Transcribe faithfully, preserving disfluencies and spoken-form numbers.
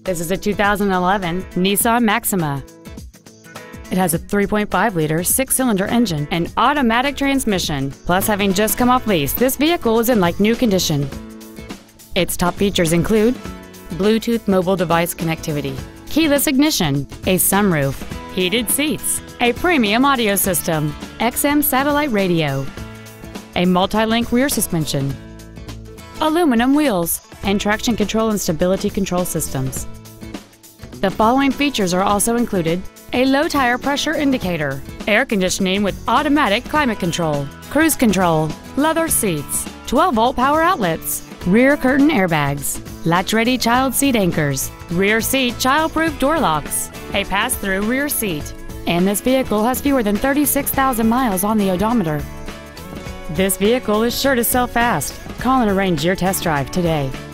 This is a two thousand eleven Nissan Maxima. It has a three point five liter six-cylinder engine and automatic transmission. Plus, having just come off lease, this vehicle is in like new condition. Its top features include Bluetooth mobile device connectivity, keyless ignition, a sunroof, heated seats, a premium audio system, X M satellite radio, a multi-link rear suspension, aluminum wheels, and traction control and stability control systems. The following features are also included: a low tire pressure indicator, air conditioning with automatic climate control, cruise control, leather seats, twelve volt power outlets, rear curtain airbags, latch-ready child seat anchors, rear seat child-proof door locks, a pass-through rear seat, and this vehicle has fewer than thirty-six thousand miles on the odometer. This vehicle is sure to sell fast. Call and arrange your test drive today.